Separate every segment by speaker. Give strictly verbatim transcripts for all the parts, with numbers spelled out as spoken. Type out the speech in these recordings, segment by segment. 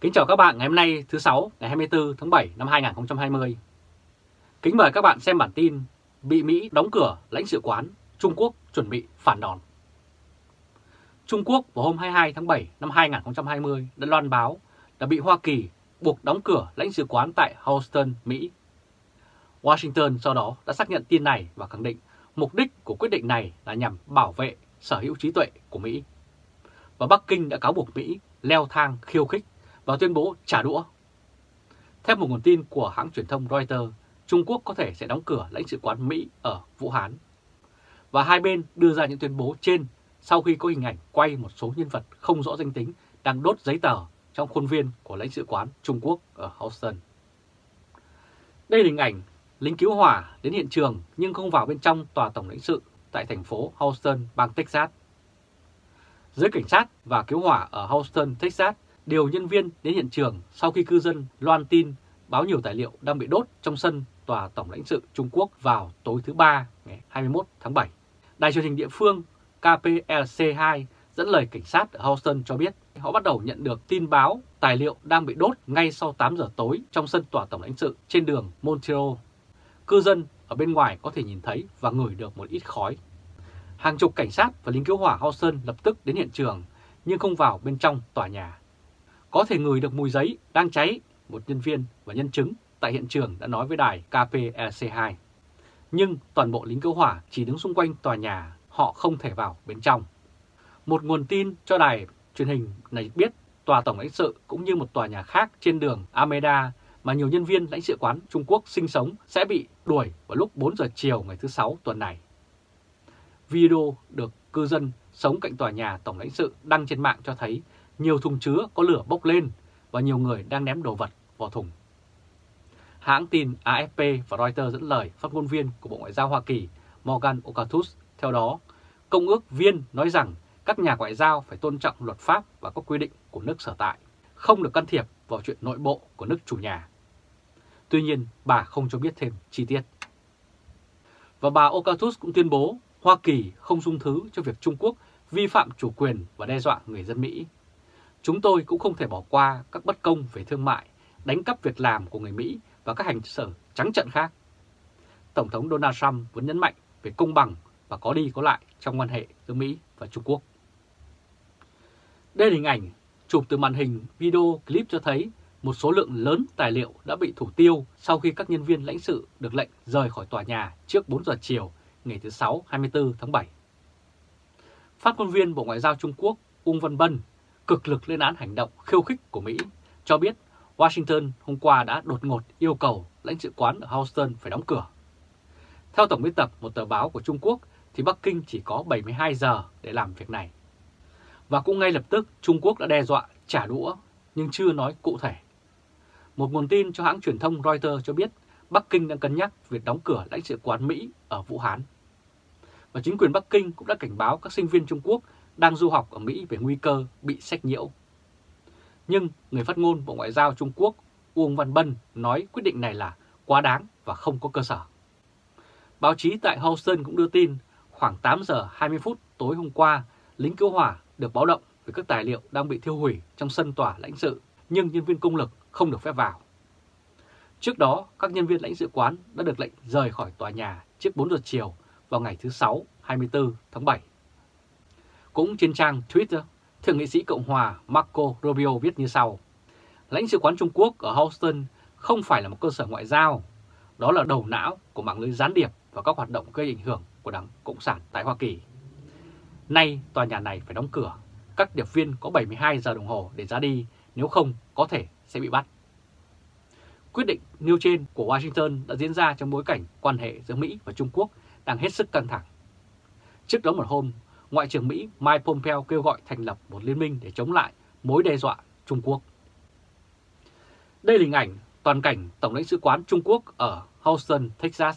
Speaker 1: Kính chào các bạn ngày hôm nay thứ Sáu ngày hai mươi tư tháng bảy năm hai nghìn không trăm hai mươi. Kính mời các bạn xem bản tin bị Mỹ đóng cửa lãnh sự quán, Trung Quốc chuẩn bị phản đòn. Trung Quốc vào hôm hai mươi hai tháng bảy năm hai nghìn không trăm hai mươi đã loan báo đã bị Hoa Kỳ buộc đóng cửa lãnh sự quán tại Houston, Mỹ. Washington sau đó đã xác nhận tin này và khẳng định mục đích của quyết định này là nhằm bảo vệ sở hữu trí tuệ của Mỹ. Và Bắc Kinh đã cáo buộc Mỹ leo thang khiêu khích và tuyên bố trả đũa. Theo một nguồn tin của hãng truyền thông Reuters, Trung Quốc có thể sẽ đóng cửa lãnh sự quán Mỹ ở Vũ Hán. Và hai bên đưa ra những tuyên bố trên sau khi có hình ảnh quay một số nhân vật không rõ danh tính đang đốt giấy tờ trong khuôn viên của lãnh sự quán Trung Quốc ở Houston. Đây là hình ảnh lính cứu hỏa đến hiện trường nhưng không vào bên trong tòa tổng lãnh sự tại thành phố Houston, bang Texas. Giới cảnh sát và cứu hỏa ở Houston, Texas điều nhân viên đến hiện trường sau khi cư dân loan tin báo nhiều tài liệu đang bị đốt trong sân tòa tổng lãnh sự Trung Quốc vào tối thứ Ba ngày hai mươi mốt tháng bảy. Đài truyền hình địa phương K P L C hai dẫn lời cảnh sát ở Houston cho biết họ bắt đầu nhận được tin báo tài liệu đang bị đốt ngay sau tám giờ tối trong sân tòa tổng lãnh sự trên đường Montreal. Cư dân ở bên ngoài có thể nhìn thấy và ngửi được một ít khói. Hàng chục cảnh sát và lính cứu hỏa Houston lập tức đến hiện trường nhưng không vào bên trong tòa nhà. Có thể ngửi được mùi giấy đang cháy, một nhân viên và nhân chứng tại hiện trường đã nói với đài K P L C hai. Nhưng toàn bộ lính cứu hỏa chỉ đứng xung quanh tòa nhà, họ không thể vào bên trong. Một nguồn tin cho đài truyền hình này biết tòa tổng lãnh sự cũng như một tòa nhà khác trên đường Alameda mà nhiều nhân viên lãnh sự quán Trung Quốc sinh sống sẽ bị đuổi vào lúc bốn giờ chiều ngày thứ Sáu tuần này. Video được cư dân sống cạnh tòa nhà tổng lãnh sự đăng trên mạng cho thấy nhiều thùng chứa có lửa bốc lên và nhiều người đang ném đồ vật vào thùng. Hãng tin A F P và Reuters dẫn lời phát ngôn viên của Bộ Ngoại giao Hoa Kỳ Morgan Ortagus. Theo đó, công ước viên nói rằng các nhà ngoại giao phải tôn trọng luật pháp và các quy định của nước sở tại, không được can thiệp vào chuyện nội bộ của nước chủ nhà. Tuy nhiên, bà không cho biết thêm chi tiết. Và bà Ortagus cũng tuyên bố Hoa Kỳ không dung thứ cho việc Trung Quốc vi phạm chủ quyền và đe dọa người dân Mỹ. Chúng tôi cũng không thể bỏ qua các bất công về thương mại, đánh cắp việc làm của người Mỹ và các hành xử trắng trợn khác. Tổng thống Donald Trump vẫn nhấn mạnh về công bằng và có đi có lại trong quan hệ giữa Mỹ và Trung Quốc. Đây là hình ảnh chụp từ màn hình video clip cho thấy một số lượng lớn tài liệu đã bị thủ tiêu sau khi các nhân viên lãnh sự được lệnh rời khỏi tòa nhà trước bốn giờ chiều ngày thứ Sáu hai mươi tư tháng bảy. Phát ngôn viên Bộ Ngoại giao Trung Quốc Uông Văn Bân cực lực lên án hành động khiêu khích của Mỹ, cho biết Washington hôm qua đã đột ngột yêu cầu lãnh sự quán ở Houston phải đóng cửa. Theo tổng biên tập một tờ báo của Trung Quốc thì Bắc Kinh chỉ có bảy mươi hai giờ để làm việc này. Và cũng ngay lập tức Trung Quốc đã đe dọa trả đũa nhưng chưa nói cụ thể. Một nguồn tin cho hãng truyền thông Reuters cho biết Bắc Kinh đang cân nhắc việc đóng cửa lãnh sự quán Mỹ ở Vũ Hán. Và chính quyền Bắc Kinh cũng đã cảnh báo các sinh viên Trung Quốc đang du học ở Mỹ về nguy cơ bị sách nhiễu. Nhưng người phát ngôn Bộ Ngoại giao Trung Quốc Uông Văn Bân nói quyết định này là quá đáng và không có cơ sở. Báo chí tại Houston cũng đưa tin khoảng tám giờ hai mươi phút tối hôm qua, lính cứu hỏa được báo động về các tài liệu đang bị thiêu hủy trong sân tòa lãnh sự, nhưng nhân viên công lực không được phép vào. Trước đó, các nhân viên lãnh sự quán đã được lệnh rời khỏi tòa nhà trước bốn giờ chiều vào ngày thứ Sáu hai mươi tư tháng bảy. Cũng trên trang Twitter, Thượng nghị sĩ Cộng hòa Marco Rubio viết như sau: lãnh sự quán Trung Quốc ở Houston không phải là một cơ sở ngoại giao, đó là đầu não của mạng lưới gián điệp và các hoạt động gây ảnh hưởng của Đảng Cộng sản tại Hoa Kỳ. Nay tòa nhà này phải đóng cửa, các điệp viên có bảy mươi hai giờ đồng hồ để ra đi, nếu không có thể sẽ bị bắt. Quyết định nêu trên của Washington đã diễn ra trong bối cảnh quan hệ giữa Mỹ và Trung Quốc đang hết sức căng thẳng. Trước đó một hôm, Ngoại trưởng Mỹ Mike Pompeo kêu gọi thành lập một liên minh để chống lại mối đe dọa Trung Quốc. Đây là hình ảnh toàn cảnh Tổng lãnh sự quán Trung Quốc ở Houston, Texas.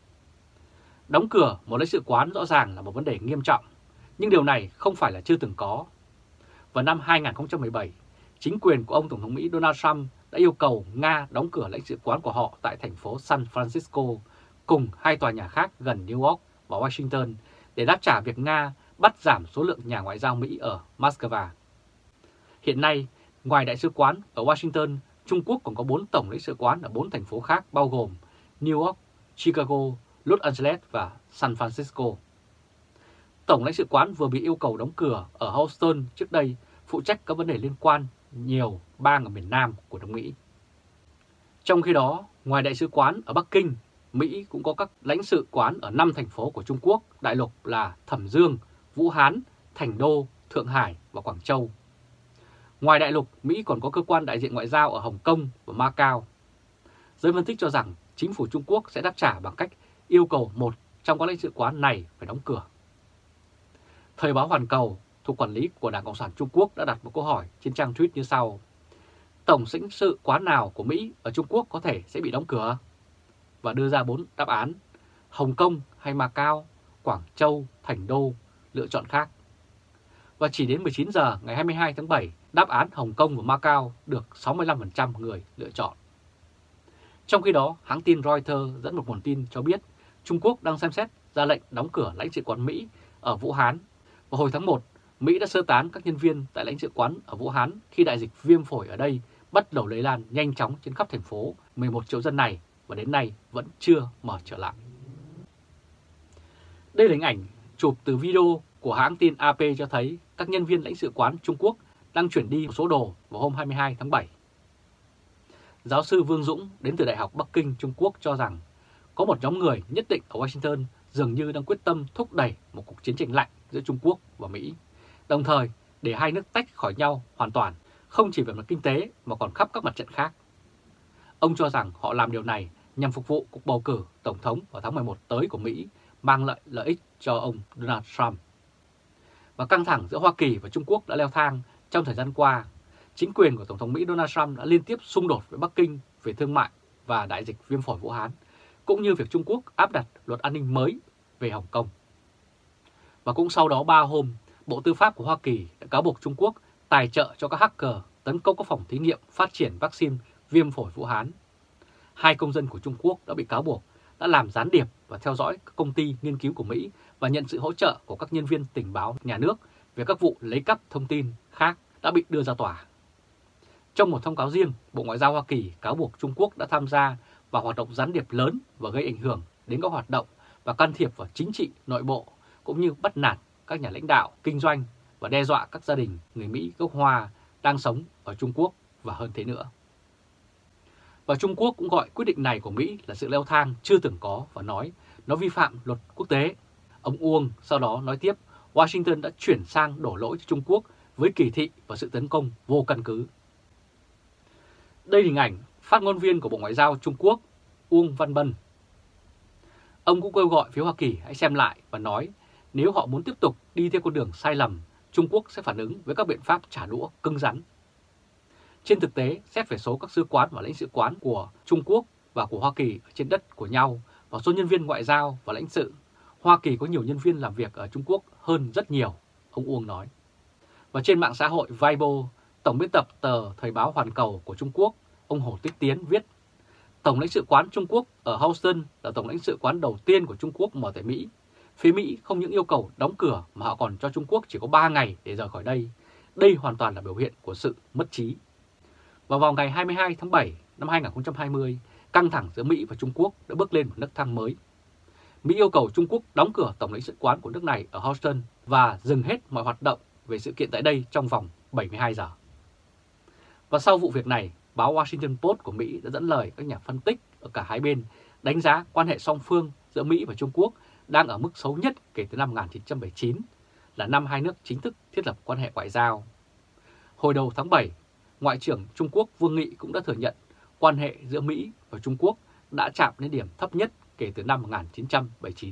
Speaker 1: Đóng cửa một lãnh sự quán rõ ràng là một vấn đề nghiêm trọng, nhưng điều này không phải là chưa từng có. Vào năm hai nghìn không trăm mười bảy, chính quyền của ông Tổng thống Mỹ Donald Trump đã yêu cầu Nga đóng cửa lãnh sự quán của họ tại thành phố San Francisco cùng hai tòa nhà khác gần New York và Washington để đáp trả việc Nga bắt giảm số lượng nhà ngoại giao Mỹ ở Moscow. Hiện nay, Ngoài đại sứ quán ở Washington, Trung Quốc còn có bốn tổng lãnh sự quán ở bốn thành phố khác bao gồm New York, Chicago, Los Angeles và San Francisco. Tổng lãnh sự quán vừa bị yêu cầu đóng cửa ở Houston trước đây, phụ trách các vấn đề liên quan nhiều bang ở miền Nam của nước Mỹ. Trong khi đó, ngoài đại sứ quán ở Bắc Kinh, Mỹ cũng có các lãnh sự quán ở năm thành phố của Trung Quốc đại lục là Thẩm Dương, Vũ Hán, Thành Đô, Thượng Hải và Quảng Châu. Ngoài đại lục, Mỹ còn có cơ quan đại diện ngoại giao ở Hồng Kông và Macau. Giới phân tích cho rằng chính phủ Trung Quốc sẽ đáp trả bằng cách yêu cầu một trong các lãnh sự quán này phải đóng cửa. Thời báo Hoàn Cầu thuộc quản lý của Đảng Cộng sản Trung Quốc đã đặt một câu hỏi trên trang tweet như sau: Tổng lãnh sự quán nào của Mỹ ở Trung Quốc có thể sẽ bị đóng cửa? Và đưa ra bốn đáp án: Hồng Kông hay Macau, Quảng Châu, Thành Đô, lựa chọn khác. Và chỉ đến mười chín giờ ngày hai mươi hai tháng bảy, đáp án Hồng Kông và Macau được sáu mươi lăm phần trăm người lựa chọn. Trong khi đó, hãng tin Reuters dẫn một nguồn tin cho biết Trung Quốc đang xem xét ra lệnh đóng cửa lãnh sự quán Mỹ ở Vũ Hán. Vào hồi tháng một, Mỹ đã sơ tán các nhân viên tại lãnh sự quán ở Vũ Hán khi đại dịch viêm phổi ở đây bắt đầu lây lan nhanh chóng trên khắp thành phố mười một triệu dân này và đến nay vẫn chưa mở trở lại. Đây là hình ảnh chụp từ video của hãng tin a pê cho thấy các nhân viên lãnh sự quán Trung Quốc đang chuyển đi một số đồ vào hôm hai mươi hai tháng bảy. Giáo sư Vương Dũng đến từ Đại học Bắc Kinh, Trung Quốc cho rằng có một nhóm người nhất định ở Washington dường như đang quyết tâm thúc đẩy một cuộc chiến tranh lạnh giữa Trung Quốc và Mỹ, đồng thời để hai nước tách khỏi nhau hoàn toàn, không chỉ về mặt kinh tế mà còn khắp các mặt trận khác. Ông cho rằng họ làm điều này nhằm phục vụ cuộc bầu cử Tổng thống vào tháng mười một tới của Mỹ, mang lại lợi ích cho ông Donald Trump. Và căng thẳng giữa Hoa Kỳ và Trung Quốc đã leo thang trong thời gian qua. Chính quyền của Tổng thống Mỹ Donald Trump đã liên tiếp xung đột với Bắc Kinh về thương mại và đại dịch viêm phổi Vũ Hán, cũng như việc Trung Quốc áp đặt luật an ninh mới về Hồng Kông. Và cũng sau đó ba hôm, Bộ Tư pháp của Hoa Kỳ đã cáo buộc Trung Quốc tài trợ cho các hacker tấn công các phòng thí nghiệm phát triển vaccine viêm phổi Vũ Hán. Hai công dân của Trung Quốc đã bị cáo buộc đã làm gián điệp và theo dõi các công ty nghiên cứu của Mỹ và nhận sự hỗ trợ của các nhân viên tình báo nhà nước về các vụ lấy cắp thông tin khác đã bị đưa ra tòa. Trong một thông cáo riêng, Bộ Ngoại giao Hoa Kỳ cáo buộc Trung Quốc đã tham gia vào hoạt động gián điệp lớn và gây ảnh hưởng đến các hoạt động và can thiệp vào chính trị nội bộ, cũng như bắt nạt các nhà lãnh đạo, kinh doanh và đe dọa các gia đình người Mỹ gốc Hoa đang sống ở Trung Quốc và hơn thế nữa. Và Trung Quốc cũng gọi quyết định này của Mỹ là sự leo thang chưa từng có và nói nó vi phạm luật quốc tế. Ông Uông sau đó nói tiếp, Washington đã chuyển sang đổ lỗi cho Trung Quốc với kỳ thị và sự tấn công vô căn cứ. Đây là hình ảnh phát ngôn viên của Bộ Ngoại giao Trung Quốc, Uông Văn Bân. Ông cũng kêu gọi phía Hoa Kỳ hãy xem lại và nói nếu họ muốn tiếp tục đi theo con đường sai lầm, Trung Quốc sẽ phản ứng với các biện pháp trả đũa cứng rắn. Trên thực tế, xét về số các sứ quán và lãnh sự quán của Trung Quốc và của Hoa Kỳ ở trên đất của nhau và số nhân viên ngoại giao và lãnh sự, Hoa Kỳ có nhiều nhân viên làm việc ở Trung Quốc hơn rất nhiều, ông Uông nói. Và trên mạng xã hội Weibo, Tổng biên tập tờ Thời báo Hoàn Cầu của Trung Quốc, ông Hồ Tích Tiến viết, Tổng lãnh sự quán Trung Quốc ở Houston là tổng lãnh sự quán đầu tiên của Trung Quốc mở tại Mỹ. Phía Mỹ không những yêu cầu đóng cửa mà họ còn cho Trung Quốc chỉ có ba ngày để rời khỏi đây. Đây hoàn toàn là biểu hiện của sự mất trí. Và vào ngày hai mươi hai tháng bảy năm hai nghìn không trăm hai mươi, căng thẳng giữa Mỹ và Trung Quốc đã bước lên một nấc thang mới. Mỹ yêu cầu Trung Quốc đóng cửa tổng lãnh sự quán của nước này ở Houston và dừng hết mọi hoạt động về sự kiện tại đây trong vòng bảy mươi hai giờ. Và sau vụ việc này, báo Washington Post của Mỹ đã dẫn lời các nhà phân tích ở cả hai bên đánh giá quan hệ song phương giữa Mỹ và Trung Quốc đang ở mức xấu nhất kể từ năm một nghìn chín trăm bảy mươi chín, là năm hai nước chính thức thiết lập quan hệ ngoại giao. Hồi đầu tháng bảy, Ngoại trưởng Trung Quốc Vương Nghị cũng đã thừa nhận quan hệ giữa Mỹ và Trung Quốc đã chạm đến điểm thấp nhất kể từ năm một nghìn chín trăm bảy mươi chín.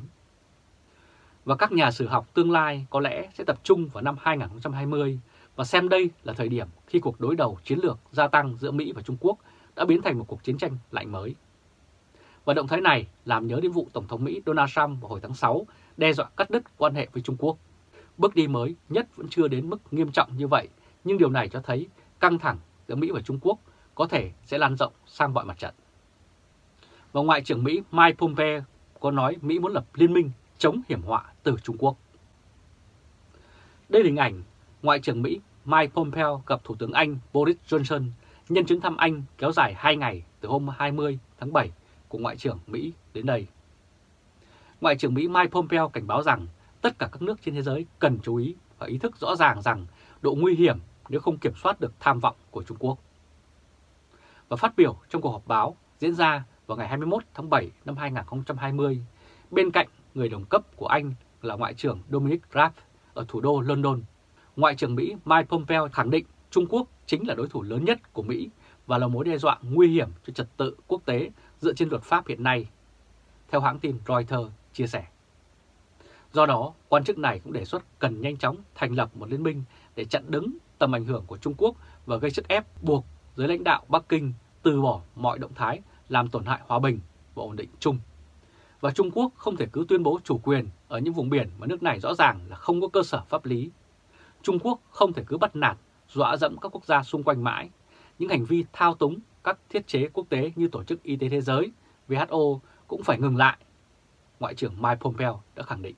Speaker 1: Và các nhà sử học tương lai có lẽ sẽ tập trung vào năm hai nghìn không trăm hai mươi và xem đây là thời điểm khi cuộc đối đầu chiến lược gia tăng giữa Mỹ và Trung Quốc đã biến thành một cuộc chiến tranh lạnh mới. Và động thái này làm nhớ đến vụ Tổng thống Mỹ Donald Trump vào hồi tháng sáu đe dọa cắt đứt quan hệ với Trung Quốc. Bước đi mới nhất vẫn chưa đến mức nghiêm trọng như vậy, nhưng điều này cho thấy căng thẳng giữa Mỹ và Trung Quốc có thể sẽ lan rộng sang mọi mặt trận. Và Ngoại trưởng Mỹ Mike Pompeo có nói Mỹ muốn lập liên minh chống hiểm họa từ Trung Quốc. Đây là hình ảnh Ngoại trưởng Mỹ Mike Pompeo gặp Thủ tướng Anh Boris Johnson nhân chuyến thăm Anh kéo dài hai ngày từ hôm hai mươi tháng bảy của Ngoại trưởng Mỹ đến đây. Ngoại trưởng Mỹ Mike Pompeo cảnh báo rằng tất cả các nước trên thế giới cần chú ý và ý thức rõ ràng rằng độ nguy hiểm nếu không kiểm soát được tham vọng của Trung Quốc. Và phát biểu trong cuộc họp báo diễn ra vào ngày hai mươi mốt tháng bảy năm hai nghìn không trăm hai mươi, bên cạnh người đồng cấp của Anh là Ngoại trưởng Dominic Raab ở thủ đô London, Ngoại trưởng Mỹ Mike Pompeo khẳng định Trung Quốc chính là đối thủ lớn nhất của Mỹ và là mối đe dọa nguy hiểm cho trật tự quốc tế dựa trên luật pháp hiện nay, theo hãng tin Reuters chia sẻ. Do đó, quan chức này cũng đề xuất cần nhanh chóng thành lập một liên minh để chặn đứng tầm ảnh hưởng của Trung Quốc và gây sức ép buộc giới lãnh đạo Bắc Kinh từ bỏ mọi động thái làm tổn hại hòa bình và ổn định chung. Và Trung Quốc không thể cứ tuyên bố chủ quyền ở những vùng biển mà nước này rõ ràng là không có cơ sở pháp lý. Trung Quốc không thể cứ bắt nạt, dọa dẫm các quốc gia xung quanh mãi. Những hành vi thao túng các thiết chế quốc tế như Tổ chức Y tế Thế giới, W H O cũng phải ngừng lại, Ngoại trưởng Mike Pompeo đã khẳng định.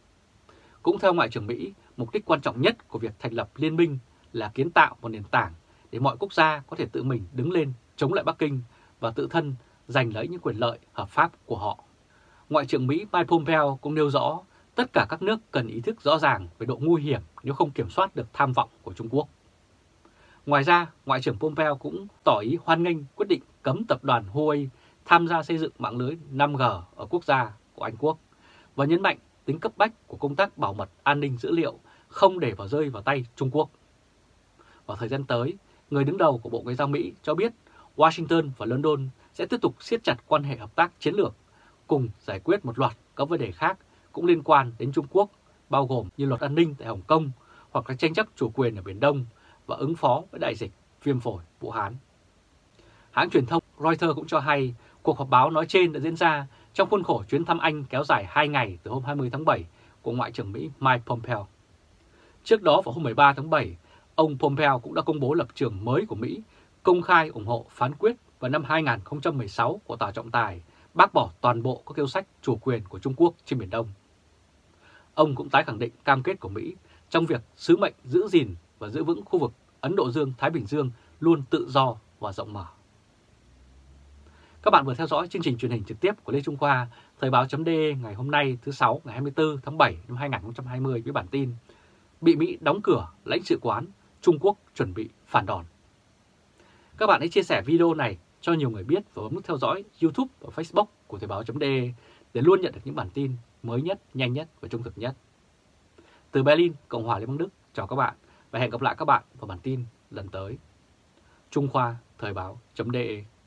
Speaker 1: Cũng theo Ngoại trưởng Mỹ, mục đích quan trọng nhất của việc thành lập liên minh là kiến tạo một nền tảng để mọi quốc gia có thể tự mình đứng lên chống lại Bắc Kinh và tự thân giành lấy những quyền lợi hợp pháp của họ. Ngoại trưởng Mỹ Mike Pompeo cũng nêu rõ tất cả các nước cần ý thức rõ ràng về độ nguy hiểm nếu không kiểm soát được tham vọng của Trung Quốc. Ngoài ra, Ngoại trưởng Pompeo cũng tỏ ý hoan nghênh quyết định cấm tập đoàn Huawei tham gia xây dựng mạng lưới năm G ở quốc gia của Anh Quốc và nhấn mạnh tính cấp bách của công tác bảo mật an ninh dữ liệu không để vào rơi vào tay Trung Quốc. Vào thời gian tới, người đứng đầu của Bộ Ngoại giao Mỹ cho biết Washington và London sẽ tiếp tục siết chặt quan hệ hợp tác chiến lược, cùng giải quyết một loạt các vấn đề khác cũng liên quan đến Trung Quốc, bao gồm như luật an ninh tại Hồng Kông hoặc các tranh chấp chủ quyền ở Biển Đông và ứng phó với đại dịch viêm phổi Vũ Hán. Hãng truyền thông Reuters cũng cho hay cuộc họp báo nói trên đã diễn ra trong khuôn khổ chuyến thăm Anh kéo dài hai ngày từ hôm hai mươi tháng bảy của Ngoại trưởng Mỹ Mike Pompeo. Trước đó vào hôm mười ba tháng bảy, ông Pompeo cũng đã công bố lập trường mới của Mỹ, công khai ủng hộ phán quyết vào năm hai nghìn không trăm mười sáu của Tòa trọng tài bác bỏ toàn bộ các yêu sách chủ quyền của Trung Quốc trên Biển Đông. Ông cũng tái khẳng định cam kết của Mỹ trong việc sứ mệnh giữ gìn và giữ vững khu vực Ấn Độ Dương-Thái Bình Dương luôn tự do và rộng mở. Các bạn vừa theo dõi chương trình truyền hình trực tiếp của Lê Trung Khoa, Thời báo chấm de ngày hôm nay thứ Sáu ngày hai mươi tư tháng bảy năm hai nghìn không trăm hai mươi với bản tin bị Mỹ đóng cửa lãnh sự quán, Trung Quốc chuẩn bị phản đòn. Các bạn hãy chia sẻ video này cho nhiều người biết và bấm nút theo dõi YouTube và Facebook của Thời báo chấm de để luôn nhận được những bản tin mới nhất, nhanh nhất và trung thực nhất. Từ Berlin, Cộng hòa Liên bang Đức, chào các bạn và hẹn gặp lại các bạn vào bản tin lần tới. Trung Khoa, Thời báo chấm de.